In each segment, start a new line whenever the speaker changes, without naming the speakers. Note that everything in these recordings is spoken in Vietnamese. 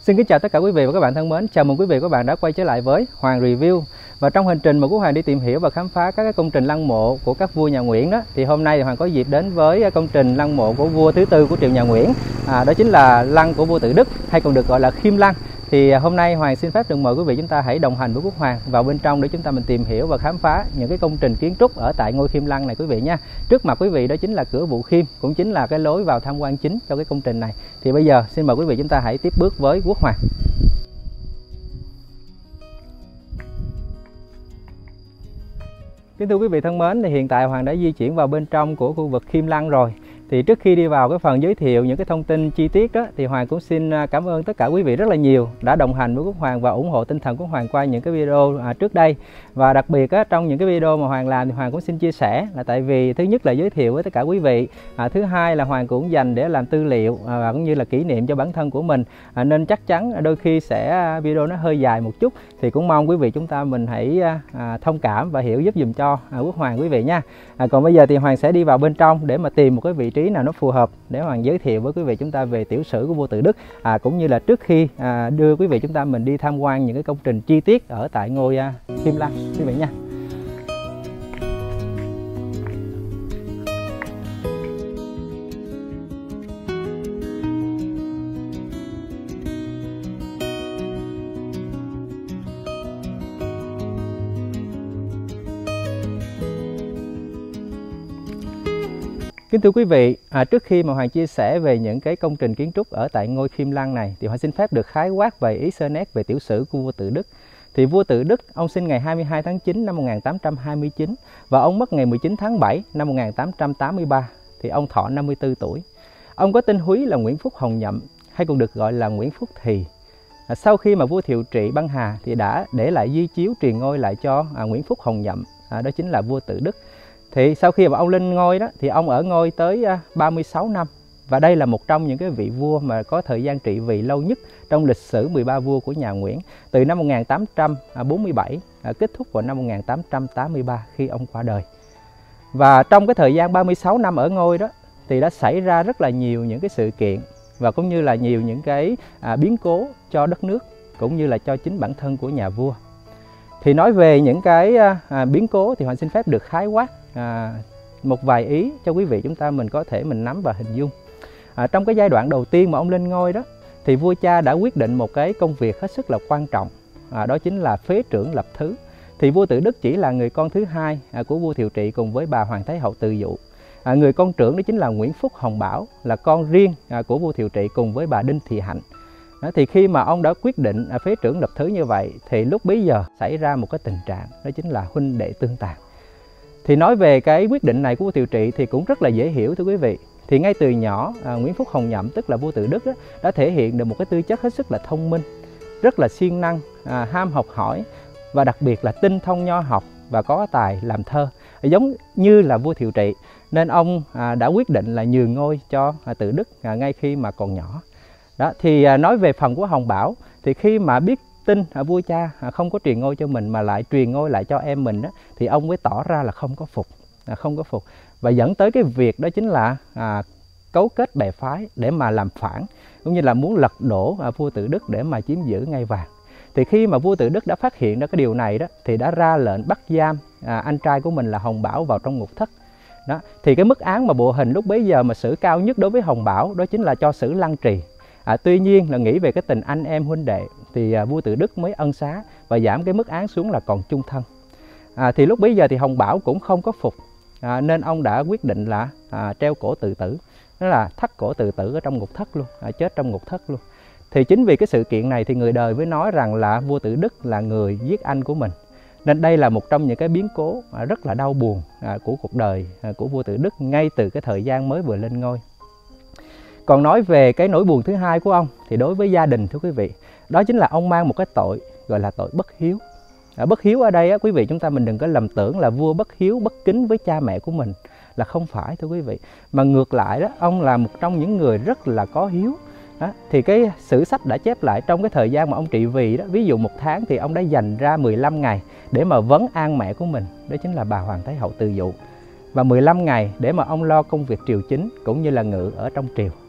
Xin kính chào tất cả quý vị và các bạn thân mến. Chào mừng quý vị và các bạn đã quay trở lại với Hoàng Review. Và trong hành trình mà Quốc Hoàng đi tìm hiểu và khám phá các công trình lăng mộ của các vua nhà Nguyễn đó, thì hôm nay Hoàng có dịp đến với công trình lăng mộ của vua thứ tư của triều nhà Nguyễn. Đó chính là lăng của vua Tự Đức, hay còn được gọi là Khiêm Lăng. Thì hôm nay Hoàng xin phép được mời quý vị chúng ta hãy đồng hành với Quốc Hoàng vào bên trong để chúng ta mình tìm hiểu và khám phá những cái công trình kiến trúc ở tại ngôi Khiêm Lăng này quý vị nha. Trước mặt quý vị đó chính là cửa Vụ Khiêm, cũng chính là cái lối vào tham quan chính cho cái công trình này. Thì bây giờ xin mời quý vị chúng ta hãy tiếp bước với Quốc Hoàng. Kính thưa quý vị thân mến, thì hiện tại Hoàng đã di chuyển vào bên trong của khu vực Khiêm Lăng rồi. Thì trước khi đi vào cái phần giới thiệu những cái thông tin chi tiết đó, thì Hoàng cũng xin cảm ơn tất cả quý vị rất là nhiều đã đồng hành với Quốc Hoàng và ủng hộ tinh thần của Hoàng qua những cái video trước đây. Và đặc biệt trong những cái video mà Hoàng làm thì Hoàng cũng xin chia sẻ là tại vì thứ nhất là giới thiệu với tất cả quý vị, thứ hai là Hoàng cũng dành để làm tư liệu và cũng như là kỷ niệm cho bản thân của mình, nên chắc chắn đôi khi sẽ video nó hơi dài một chút, thì cũng mong quý vị chúng ta mình hãy thông cảm và hiểu giúp dùm cho Quốc Hoàng quý vị nha. Còn bây giờ thì Hoàng sẽ đi vào bên trong để mà tìm một cái vị trí nào nó phù hợp để Hoàng giới thiệu với quý vị chúng ta về tiểu sử của vua Tự Đức, cũng như là trước khi đưa quý vị chúng ta mình đi tham quan những cái công trình chi tiết ở tại ngôi Khiêm Lăng quý vị nha. Kính thưa quý vị, trước khi mà Hoàng chia sẻ về những cái công trình kiến trúc ở tại ngôi Khiêm Lăng này, thì Hoàng xin phép được khái quát vài ý sơ nét về tiểu sử của vua Tự Đức. Thì vua Tự Đức, ông sinh ngày 22 tháng 9 năm 1829 và ông mất ngày 19 tháng 7 năm 1883, thì ông thọ 54 tuổi. Ông có tên húy là Nguyễn Phúc Hồng Nhậm, hay còn được gọi là Nguyễn Phúc Thì. Sau khi mà vua Thiệu Trị băng hà thì đã để lại di chiếu truyền ngôi lại cho Nguyễn Phúc Hồng Nhậm, đó chính là vua Tự Đức. Thì sau khi mà ông lên ngôi đó thì ông ở ngôi tới 36 năm. Và đây là một trong những cái vị vua mà có thời gian trị vì lâu nhất trong lịch sử 13 vua của nhà Nguyễn, từ năm 1847 kết thúc vào năm 1883 khi ông qua đời. Và trong cái thời gian 36 năm ở ngôi đó thì đã xảy ra rất là nhiều những cái sự kiện và cũng như là nhiều những cái biến cố cho đất nước cũng như là cho chính bản thân của nhà vua. Thì nói về những cái biến cố thì Hoàng xin phép được khái quát một vài ý cho quý vị chúng ta mình có thể mình nắm và hình dung. Trong cái giai đoạn đầu tiên mà ông lên ngôi đó thì vua cha đã quyết định một cái công việc hết sức là quan trọng, đó chính là phế trưởng lập thứ. Thì vua Tự Đức chỉ là người con thứ hai của vua Thiệu Trị cùng với bà Hoàng Thái hậu Từ Dụ. Người con trưởng đó chính là Nguyễn Phúc Hồng Bảo, là con riêng của vua Thiệu Trị cùng với bà Đinh Thị Hạnh. Thì khi mà ông đã quyết định phế trưởng lập thứ như vậy thì lúc bấy giờ xảy ra một cái tình trạng, đó chính là huynh đệ tương tàn. Thì nói về cái quyết định này của vua Thiệu Trị thì cũng rất là dễ hiểu thưa quý vị. Thì ngay từ nhỏ Nguyễn Phúc Hồng Nhậm tức là vua Tự Đức đó, đã thể hiện được một cái tư chất hết sức là thông minh, rất là siêng năng, ham học hỏi và đặc biệt là tinh thông nho học và có tài làm thơ giống như là vua Thiệu Trị. Nên ông đã quyết định là nhường ngôi cho Tự Đức ngay khi mà còn nhỏ. Đó, thì nói về phần của Hồng Bảo thì khi mà biết tin vua cha không có truyền ngôi cho mình mà lại truyền ngôi lại cho em mình đó, thì ông mới tỏ ra là không có phục và dẫn tới cái việc đó chính là cấu kết bè phái để mà làm phản cũng như là muốn lật đổ vua Tự Đức để mà chiếm giữ ngai vàng. Thì khi mà vua Tự Đức đã phát hiện ra cái điều này đó thì đã ra lệnh bắt giam anh trai của mình là Hồng Bảo vào trong ngục thất. Đó, thì cái mức án mà bộ hình lúc bấy giờ mà xử cao nhất đối với Hồng Bảo đó chính là cho xử lăng trì. Tuy nhiên là nghĩ về cái tình anh em huynh đệ thì vua Tự Đức mới ân xá và giảm cái mức án xuống là còn chung thân. Thì lúc bấy giờ thì Hồng Bảo cũng không có phục, nên ông đã quyết định là treo cổ tự tử, đó là thắt cổ tự tử ở trong ngục thất luôn, chết trong ngục thất luôn. Thì chính vì cái sự kiện này thì người đời mới nói rằng là vua Tự Đức là người giết anh của mình. Nên đây là một trong những cái biến cố rất là đau buồn của cuộc đời của vua Tự Đức ngay từ cái thời gian mới vừa lên ngôi. Còn nói về cái nỗi buồn thứ hai của ông thì đối với gia đình thưa quý vị, đó chính là ông mang một cái tội gọi là tội bất hiếu. Bất hiếu ở đây quý vị chúng ta mình đừng có lầm tưởng là vua bất hiếu bất kính với cha mẹ của mình, là không phải thưa quý vị, mà ngược lại đó, ông là một trong những người rất là có hiếu. Thì cái sử sách đã chép lại trong cái thời gian mà ông trị vì đó, ví dụ một tháng thì ông đã dành ra 15 ngày để mà vấn an mẹ của mình, đó chính là bà Hoàng Thái hậu Từ Dụ, và 15 ngày để mà ông lo công việc triều chính cũng như là ngự ở trong triều.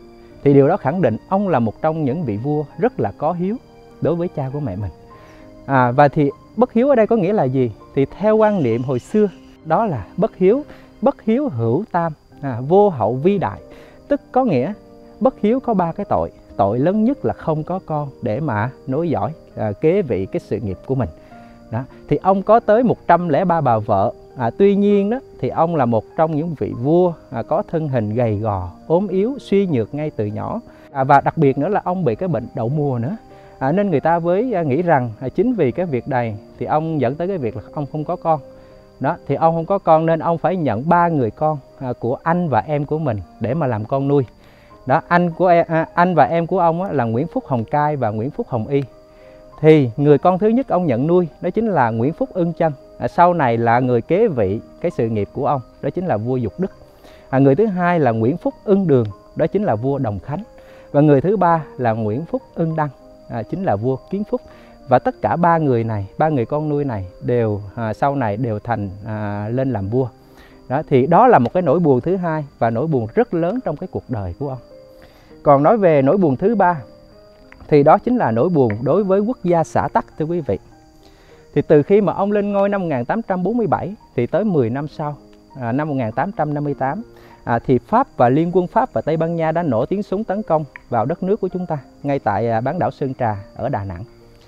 thì điều đó khẳng định ông là một trong những vị vua rất là có hiếu đối với cha của mẹ mình. Và thì bất hiếu ở đây có nghĩa là gì? Thì theo quan niệm hồi xưa đó là bất hiếu hữu tam, vô hậu vi đại. Tức có nghĩa bất hiếu có 3 cái tội. Tội lớn nhất là không có con để mà nối dõi kế vị cái sự nghiệp của mình. Đó. Thì ông có tới 103 bà vợ. Tuy nhiên đó thì ông là một trong những vị vua có thân hình gầy gò, ốm yếu, suy nhược ngay từ nhỏ. Và đặc biệt nữa là ông bị cái bệnh đậu mùa nữa. Nên người ta với nghĩ rằng chính vì cái việc này thì ông dẫn tới cái việc là ông không có con. Đó, thì ông không có con nên ông phải nhận 3 người con của anh và em của mình để mà làm con nuôi. Đó, anh và em của ông là Nguyễn Phúc Hồng Cai và Nguyễn Phúc Hồng Y. Thì người con thứ nhất ông nhận nuôi đó chính là Nguyễn Phúc Ưng Chân, sau này là người kế vị cái sự nghiệp của ông, đó chính là vua Dục Đức. Người thứ hai là Nguyễn Phúc Ưng Đường, đó chính là vua Đồng Khánh. Và người thứ ba là Nguyễn Phúc Ưng Đăng, chính là vua Kiến Phúc. Và tất cả 3 người này, 3 người con nuôi này đều sau này đều thành lên làm vua. Đó, thì đó là một cái nỗi buồn thứ hai và nỗi buồn rất lớn trong cái cuộc đời của ông. Còn nói về nỗi buồn thứ ba thì đó chính là nỗi buồn đối với quốc gia xã Tắc, thưa quý vị. Thì từ khi mà ông lên ngôi năm 1847 thì tới 10 năm sau, năm 1858, thì Pháp và Liên quân Pháp và Tây Ban Nha đã nổ tiếng súng tấn công vào đất nước của chúng ta, ngay tại bán đảo Sơn Trà ở Đà Nẵng.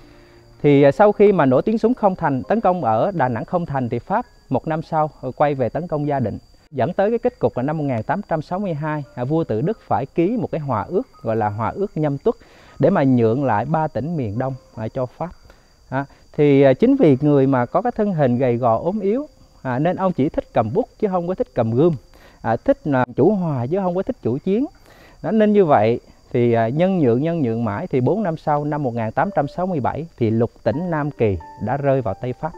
Thì sau khi mà nổ tiếng súng không thành, tấn công ở Đà Nẵng không thành, thì Pháp một năm sau quay về tấn công Gia Định, dẫn tới cái kết cục là năm 1862 vua Tự Đức phải ký một cái hòa ước gọi là hòa ước Nhâm Tuất để mà nhượng lại 3 tỉnh miền Đông cho Pháp. Thì chính vì người mà có cái thân hình gầy gò ốm yếu nên ông chỉ thích cầm bút chứ không có thích cầm gươm, thích chủ hòa chứ không có thích chủ chiến. Nên như vậy thì nhân nhượng mãi thì 4 năm sau, năm 1867 thì lục tỉnh Nam Kỳ đã rơi vào tay Pháp.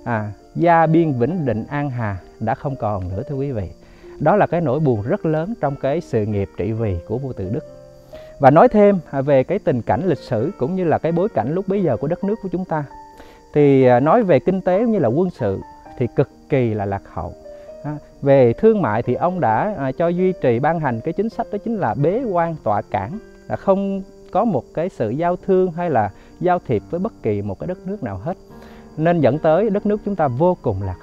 Gia Biên, Vĩnh Định, An Hà đã không còn nữa, thưa quý vị. Đó là cái nỗi buồn rất lớn trong cái sự nghiệp trị vì của vua Tự Đức. Và nói thêm về cái tình cảnh lịch sử cũng như là cái bối cảnh lúc bấy giờ của đất nước của chúng ta, thì nói về kinh tế cũng như là quân sự thì cực kỳ là lạc hậu. Về thương mại thì ông đã cho duy trì ban hành cái chính sách đó chính là bế quan tọa cảng, là không có một cái sự giao thương hay là giao thiệp với bất kỳ một cái đất nước nào hết, nên dẫn tới đất nước chúng ta vô cùng lạc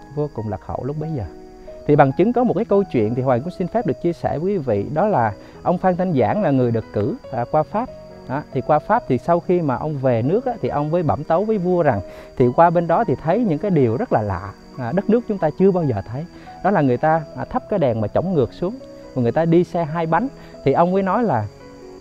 hậu lúc bấy giờ. Thì bằng chứng có một cái câu chuyện thì Hoàng cũng xin phép được chia sẻ với quý vị, đó là ông Phan Thanh Giảng là người được cử qua Pháp. Thì qua Pháp thì sau khi mà ông về nước thì ông với bẩm tấu với vua rằng thì qua bên đó thì thấy những cái điều rất là lạ, đất nước chúng ta chưa bao giờ thấy. Đó là người ta thắp cái đèn mà chổng ngược xuống, và người ta đi xe 2 bánh. Thì ông mới nói là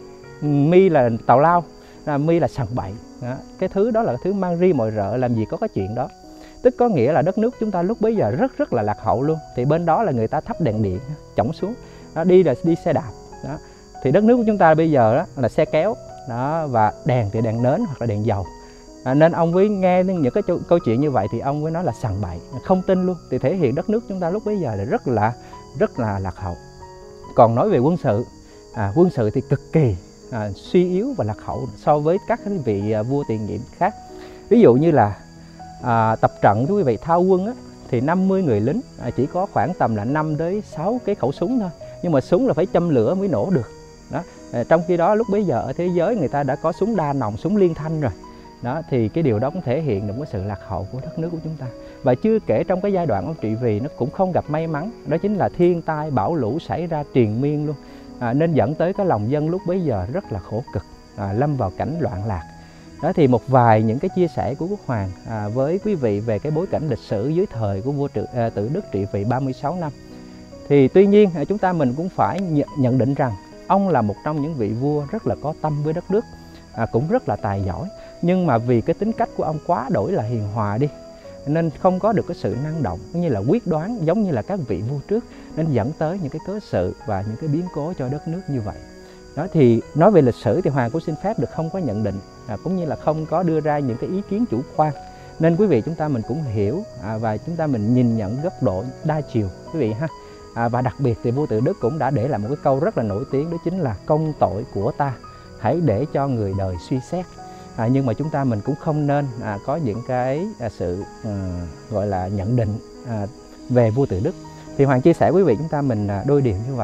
mi là tào lao, mi là sằng bậy. Cái thứ đó là cái thứ mang ri mọi rợ, làm gì có cái chuyện đó. Tức có nghĩa là đất nước chúng ta lúc bấy giờ rất là lạc hậu luôn. Thì bên đó là người ta thắp đèn điện chổng xuống, đi là đi xe đạp. Thì đất nước của chúng ta bây giờ là xe kéo, và đèn thì đèn nến hoặc là đèn dầu. Nên ông mới nghe những cái câu chuyện như vậy thì ông mới nói là sằng bậy, không tin luôn. Thì thể hiện đất nước chúng ta lúc bấy giờ là rất là lạc hậu. Còn nói về quân sự thì cực kỳ suy yếu và lạc hậu so với các vị vua tiền nhiệm khác. Ví dụ như là tập trận, quý vị, thao quân thì 50 người lính chỉ có khoảng tầm là 5 đến 6 cái khẩu súng thôi, nhưng mà súng là phải châm lửa mới nổ được. Trong khi đó lúc bấy giờ ở thế giới người ta đã có súng đa nòng, súng liên thanh rồi. Thì cái điều đó cũng thể hiện được cái sự lạc hậu của đất nước của chúng ta. Và chưa kể trong cái giai đoạn ông trị vì nó cũng không gặp may mắn, đó chính là thiên tai bão lũ xảy ra triền miên luôn, nên dẫn tới cái lòng dân lúc bấy giờ rất là khổ cực, lâm vào cảnh loạn lạc. Thì một vài những cái chia sẻ của Quốc Hoàng với quý vị về cái bối cảnh lịch sử dưới thời của vua Tự Đức trị vì 36 năm. Thì tuy nhiên chúng ta mình cũng phải nhận định rằng ông là một trong những vị vua rất là có tâm với đất nước, cũng rất là tài giỏi. Nhưng mà vì cái tính cách của ông quá đổi là hiền hòa đi, nên không có được cái sự năng động cũng như là quyết đoán giống như là các vị vua trước, nên dẫn tới những cái cớ sự và những cái biến cố cho đất nước như vậy. Thì nói về lịch sử thì Hoàng cũng xin phép được không có nhận định, cũng như là không có đưa ra những cái ý kiến chủ quan. Nên quý vị chúng ta mình cũng hiểu và chúng ta mình nhìn nhận góc độ đa chiều quý vị ha. Và đặc biệt thì vua Tự Đức cũng đã để lại một cái câu rất là nổi tiếng, đó chính là công tội của ta hãy để cho người đời suy xét. Nhưng mà chúng ta mình cũng không nên có những cái sự gọi là nhận định về vua Tự Đức. Thì Hoàng chia sẻ quý vị chúng ta mình đôi điều như vậy.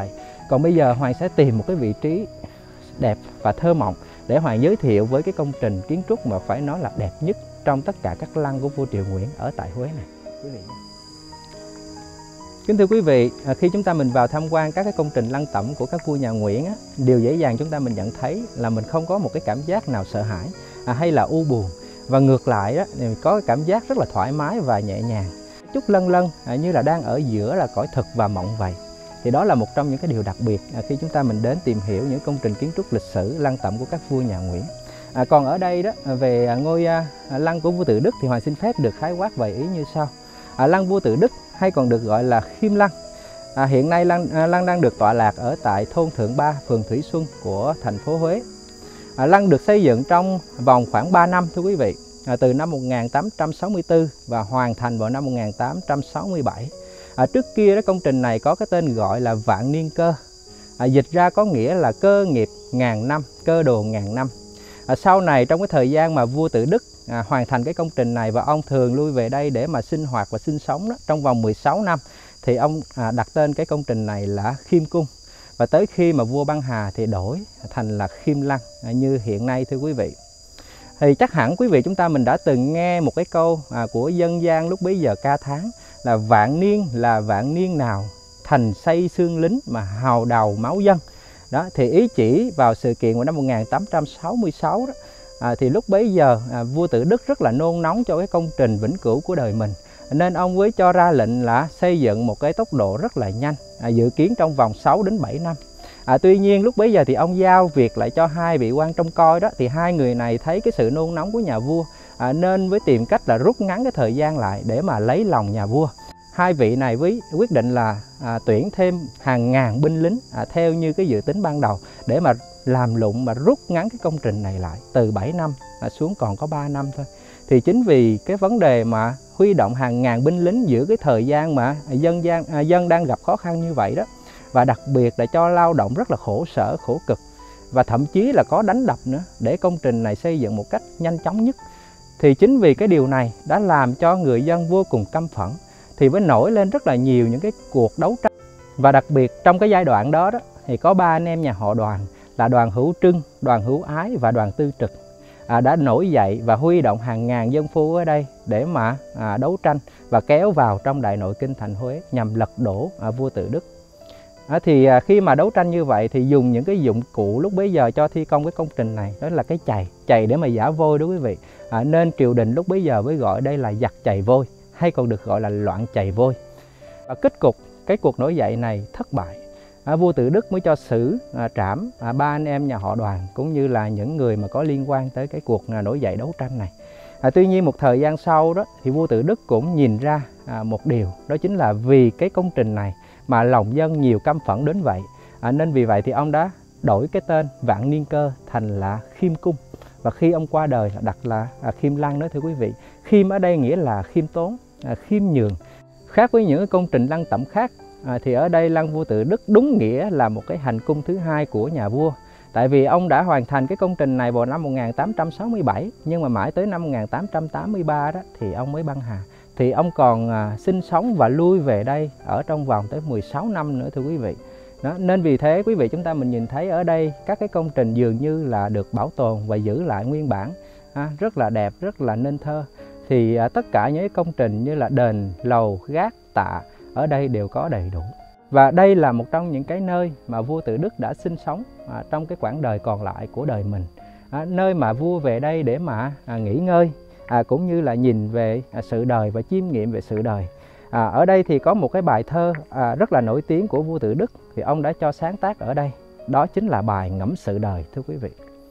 Còn bây giờ Hoàng sẽ tìm một cái vị trí đẹp và thơ mộng để Hoàng giới thiệu với cái công trình kiến trúc mà phải nói là đẹp nhất trong tất cả các lăng của vua Triệu Nguyễn ở tại Huế này. Quý vị. Kính thưa quý vị, khi chúng ta mình vào tham quan các cái công trình lăng tẩm của các vua nhà Nguyễn á, điều dễ dàng chúng ta mình nhận thấy là mình không có một cái cảm giác nào sợ hãi hay là u buồn, và ngược lại đó thì có cái cảm giác rất là thoải mái và nhẹ nhàng, chút lân lân như là đang ở giữa là cõi thực và mộng vậy. Thì đó là một trong những cái điều đặc biệt khi chúng ta mình đến tìm hiểu những công trình kiến trúc lịch sử lăng tẩm của các vua nhà Nguyễn. Còn ở đây đó về ngôi lăng của vua Tự Đức thì Hoàng xin phép được khái quát vài ý như sau. Lăng vua Tự Đức hay còn được gọi là Khiêm Lăng. Hiện nay lăng đang được tọa lạc ở tại thôn Thượng Ba, phường Thủy Xuân của thành phố Huế. Lăng được xây dựng trong vòng khoảng 3 năm thưa quý vị, từ năm 1864 và hoàn thành vào năm 1867. Trước kia đó, công trình này có cái tên gọi là Vạn Niên Cơ, dịch ra có nghĩa là cơ nghiệp ngàn năm, cơ đồ ngàn năm. Sau này trong cái thời gian mà vua Tự Đức hoàn thành cái công trình này và ông thường lui về đây để mà sinh hoạt và sinh sống đó, trong vòng 16 năm thì ông đặt tên cái công trình này là Khiêm Cung. Và tới khi mà vua Băng Hà thì đổi thành là Khiêm Lăng như hiện nay thưa quý vị. Thì chắc hẳn quý vị chúng ta mình đã từng nghe một cái câu của dân gian lúc bấy giờ ca thán là vạn niên nào thành xây xương lính mà hào đầu máu dân. Đó thì ý chỉ vào sự kiện của năm 1866 đó. Thì lúc bấy giờ vua Tự Đức rất là nôn nóng cho cái công trình vĩnh cửu của đời mình, nên ông mới cho ra lệnh là xây dựng một cái tốc độ rất là nhanh, dự kiến trong vòng 6 đến 7 năm. Tuy nhiên lúc bấy giờ thì ông giao việc lại cho hai vị quan trông coi đó, thì hai người này thấy cái sự nôn nóng của nhà vua nên mới tìm cách là rút ngắn cái thời gian lại để mà lấy lòng nhà vua. Hai vị này quyết định là tuyển thêm hàng ngàn binh lính theo như cái dự tính ban đầu để mà làm lụng mà rút ngắn cái công trình này lại từ 7 năm xuống còn có 3 năm thôi. Thì chính vì cái vấn đề mà huy động hàng ngàn binh lính giữa cái thời gian mà dân đang gặp khó khăn như vậy đó, và đặc biệt là cho lao động rất là khổ sở, khổ cực, và thậm chí là có đánh đập nữa để công trình này xây dựng một cách nhanh chóng nhất. Thì chính vì cái điều này đã làm cho người dân vô cùng căm phẫn, thì mới nổi lên rất là nhiều những cái cuộc đấu tranh. Và đặc biệt trong cái giai đoạn đó thì có 3 anh em nhà họ Đoàn là Đoàn Hữu Trưng, Đoàn Hữu Ái và Đoàn Tư Trực đã nổi dậy và huy động hàng ngàn dân phu ở đây để mà đấu tranh và kéo vào trong đại nội kinh thành Huế nhằm lật đổ vua Tự Đức. Thì khi mà đấu tranh như vậy thì dùng những cái dụng cụ lúc bấy giờ cho thi công cái công trình này, đó là cái chày để mà giã vôi đó quý vị. Nên triều đình lúc bấy giờ mới gọi đây là giặc chày vôi, hay còn được gọi là loạn chày vôi. Và kết cục cái cuộc nổi dậy này thất bại, vua Tự Đức mới cho xử trảm 3 anh em nhà họ Đoàn cũng như là những người mà có liên quan tới cái cuộc nổi dậy đấu tranh này. Tuy nhiên một thời gian sau đó thì vua Tự Đức cũng nhìn ra một điều, đó chính là vì cái công trình này mà lòng dân nhiều căm phẫn đến vậy, nên vì vậy thì ông đã đổi cái tên Vạn Niên Cơ thành là Khiêm Cung. Và khi ông qua đời là đặt là Khiêm Lăng đó thưa quý vị. Khiêm ở đây nghĩa là khiêm tốn, khiêm nhường. Khác với những công trình lăng tẩm khác thì ở đây lăng vua Tự Đức đúng nghĩa là một cái hành cung thứ hai của nhà vua. Tại vì ông đã hoàn thành cái công trình này vào năm 1867, nhưng mà mãi tới năm 1883 đó thì ông mới băng hà. Thì ông còn sinh sống và lui về đây ở trong vòng tới 16 năm nữa thưa quý vị. Đó, nên vì thế quý vị chúng ta mình nhìn thấy ở đây các cái công trình dường như là được bảo tồn và giữ lại nguyên bản, rất là đẹp, rất là nên thơ. Thì tất cả những công trình như là đền, lầu, gác, tạ ở đây đều có đầy đủ. Và đây là một trong những cái nơi mà vua Tự Đức đã sinh sống trong cái quãng đời còn lại của đời mình. Nơi mà vua về đây để mà nghỉ ngơi, cũng như là nhìn về sự đời và chiêm nghiệm về sự đời. Ở đây thì có một cái bài thơ rất là nổi tiếng của vua Tự Đức, thì ông đã cho sáng tác ở đây. Đó chính là bài Ngẫm Sự Đời thưa quý vị.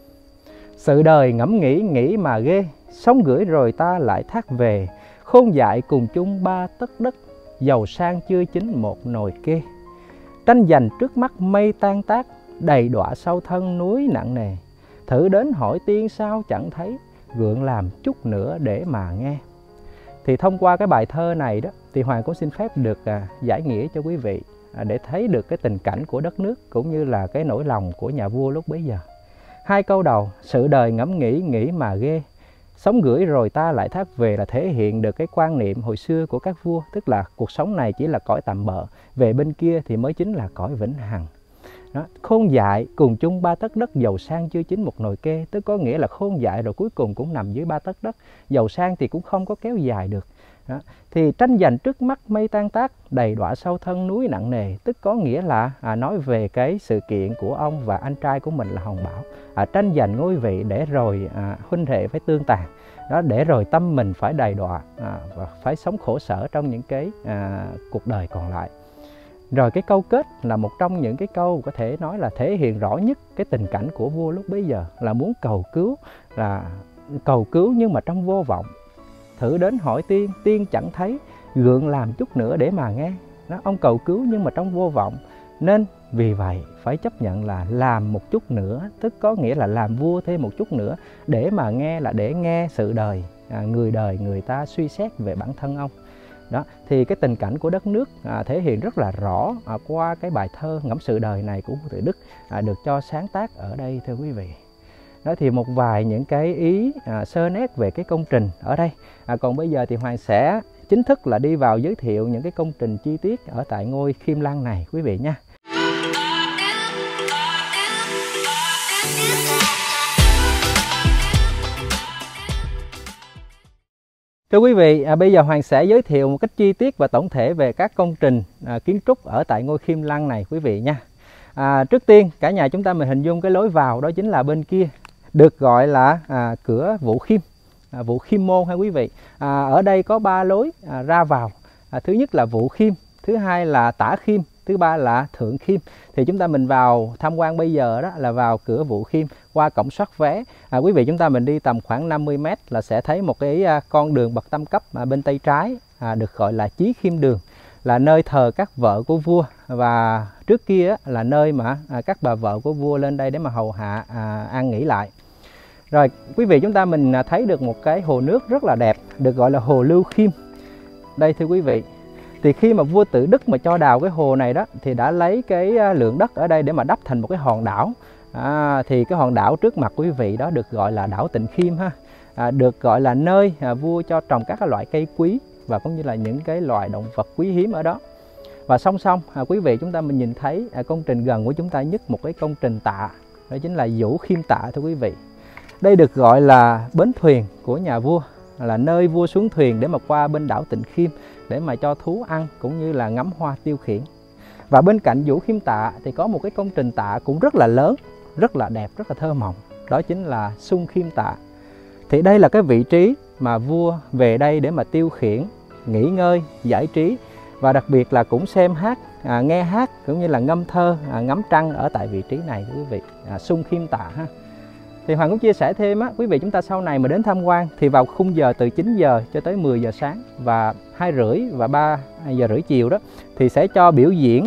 Sự đời ngẫm nghĩ mà ghê, sống gửi rồi ta lại thác về. Khôn dại cùng chung 3 tấc đất, giàu sang chưa chín một nồi kê. Tranh giành trước mắt mây tan tác, đầy đọa sau thân núi nặng nề. Thử đến hỏi tiên sao chẳng thấy, gượng làm chút nữa để mà nghe. Thì thông qua cái bài thơ này đó thì Hoàng cũng xin phép được giải nghĩa cho quý vị để thấy được cái tình cảnh của đất nước cũng như là cái nỗi lòng của nhà vua lúc bấy giờ. Hai câu đầu, sự đời ngẫm nghĩ mà ghê, sống gửi rồi ta lại thác về, là thể hiện được cái quan niệm hồi xưa của các vua, tức là cuộc sống này chỉ là cõi tạm bợ, về bên kia thì mới chính là cõi vĩnh hằng. Đó, khôn dại cùng chung 3 tấc đất, giàu sang chưa chín một nồi kê. Tức có nghĩa là khôn dại rồi cuối cùng cũng nằm dưới 3 tấc đất, giàu sang thì cũng không có kéo dài được. Đó. Thì tranh giành trước mắt mây tan tác, đầy đọa sau thân núi nặng nề. Tức có nghĩa là nói về cái sự kiện của ông và anh trai của mình là Hồng Bảo, tranh giành ngôi vị để rồi huynh đệ phải tương tàn. Đó, để rồi tâm mình phải đầy đọa và phải sống khổ sở trong những cái cuộc đời còn lại. Rồi cái câu kết là một trong những cái câu có thể nói là thể hiện rõ nhất cái tình cảnh của vua lúc bấy giờ, là muốn cầu cứu, nhưng mà trong vô vọng. Thử đến hỏi tiên, tiên chẳng thấy, gượng làm chút nữa để mà nghe. Đó, ông cầu cứu nhưng mà trong vô vọng, nên vì vậy phải chấp nhận là làm một chút nữa, tức có nghĩa là làm vua thêm một chút nữa để mà nghe, là để nghe sự đời người ta suy xét về bản thân ông. Đó, thì cái tình cảnh của đất nước thể hiện rất là rõ qua cái bài thơ Ngẫm sự đời này của Vua Tự Đức được cho sáng tác ở đây, thưa quý vị. Đó thì một vài những cái ý sơ nét về cái công trình ở đây. Còn bây giờ thì Hoàng sẽ chính thức là đi vào giới thiệu những cái công trình chi tiết ở tại ngôi Khiêm Lăng này, quý vị nha. Thưa quý vị, bây giờ Hoàng sẽ giới thiệu một cách chi tiết và tổng thể về các công trình kiến trúc ở tại ngôi Khiêm Lăng này, quý vị nha. Trước tiên cả nhà chúng ta mình hình dung cái lối vào đó chính là bên kia, được gọi là cửa Vũ Khiêm, Vũ Khiêm môn ha quý vị. Ở đây có 3 lối ra vào. Thứ nhất là Vũ Khiêm, thứ hai là Tả Khiêm, thứ ba là Thượng Khiêm. Thì chúng ta mình vào tham quan bây giờ đó là vào cửa Vũ Khiêm qua cổng soát vé. Quý vị chúng ta mình đi tầm khoảng 50 m là sẽ thấy một cái con đường bậc tam cấp bên tay trái được gọi là Chí Khiêm đường, là nơi thờ các vợ của vua, và trước kia là nơi mà các bà vợ của vua lên đây để mà hầu hạ an nghỉ lại. Rồi quý vị chúng ta mình thấy được một cái hồ nước rất là đẹp, được gọi là hồ Lưu Khiêm. Đây thưa quý vị, thì khi mà vua Tự Đức mà cho đào cái hồ này đó thì đã lấy cái lượng đất ở đây để mà đắp thành một cái hòn đảo. Thì cái hòn đảo trước mặt quý vị đó được gọi là đảo Tịnh Khiêm ha. Được gọi là nơi vua cho trồng các loại cây quý và cũng như là những cái loài động vật quý hiếm ở đó. Và song song quý vị chúng ta mình nhìn thấy công trình gần của chúng ta nhất một cái công trình tạ, đó chính là Vũ Khiêm tạ thưa quý vị. Đây được gọi là bến thuyền của nhà vua, là nơi vua xuống thuyền để mà qua bên đảo Tịnh Khiêm để mà cho thú ăn cũng như là ngắm hoa tiêu khiển. Và bên cạnh Vũ Khiêm tạ thì có một cái công trình tạ cũng rất là lớn, rất là đẹp, rất là thơ mộng, đó chính là Xuân Khiêm tạ. Thì đây là cái vị trí mà vua về đây để mà tiêu khiển, nghỉ ngơi, giải trí, và đặc biệt là cũng xem hát, nghe hát cũng như là ngâm thơ, ngắm trăng ở tại vị trí này quý vị. Xuân Khiêm tạ ha. Thì Hoàng cũng chia sẻ thêm quý vị chúng ta sau này mà đến tham quan thì vào khung giờ từ 9 giờ cho tới 10 giờ sáng và 2:30 và 3 giờ rưỡi chiều đó thì sẽ cho biểu diễn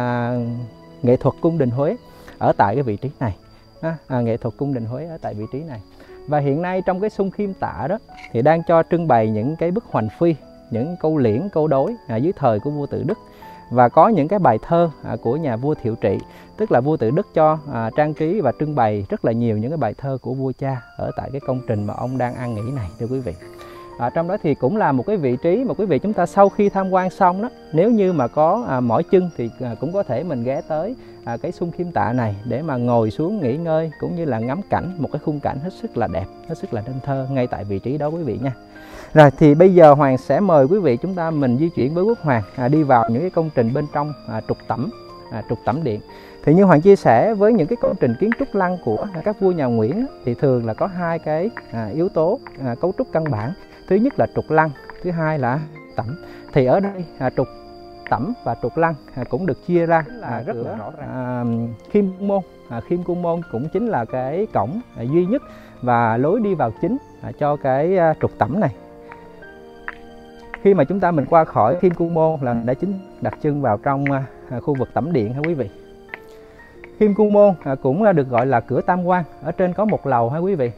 nghệ thuật cung đình Huế ở tại cái vị trí này. Nghệ thuật cung đình Huế ở tại vị trí này. Và hiện nay trong cái Xuân Khiêm tạ đó thì đang cho trưng bày những cái bức hoành phi, những câu liễn, câu đối dưới thời của vua Tự Đức. Và có những cái bài thơ của nhà vua Thiệu Trị, tức là vua Tự Đức cho trang trí và trưng bày rất là nhiều những cái bài thơ của vua cha ở tại cái công trình mà ông đang an nghỉ này thưa quý vị. Trong đó thì cũng là một cái vị trí mà quý vị chúng ta sau khi tham quan xong đó, nếu như mà có mỏi chân thì cũng có thể mình ghé tới cái Xuân Khiêm tạ này để mà ngồi xuống nghỉ ngơi cũng như là ngắm cảnh, một cái khung cảnh hết sức là đẹp, hết sức là nên thơ ngay tại vị trí đó quý vị nha. Rồi thì bây giờ Hoàng sẽ mời quý vị chúng ta mình di chuyển với Quốc Hoàng đi vào những cái công trình bên trong trục tẩm điện. Thì như Hoàng chia sẻ với những cái công trình kiến trúc lăng của các vua nhà Nguyễn thì thường là có hai cái yếu tố cấu trúc căn bản. Thứ nhất là trục lăng, thứ hai là tẩm. Thì ở đây trục tẩm và trục lăng cũng được chia ra rất là rõ ràng. Khiêm môn, Khiêm Cung môn cũng chính là cái cổng duy nhất và lối đi vào chính cho cái trục tẩm này. Khi mà chúng ta mình qua khỏi Khiêm Cung môn là đã chính đặt chân vào trong khu vực tẩm điện ha quý vị. Khiêm Cung môn cũng được gọi là cửa tam quan, ở trên có một lầu ha quý vị.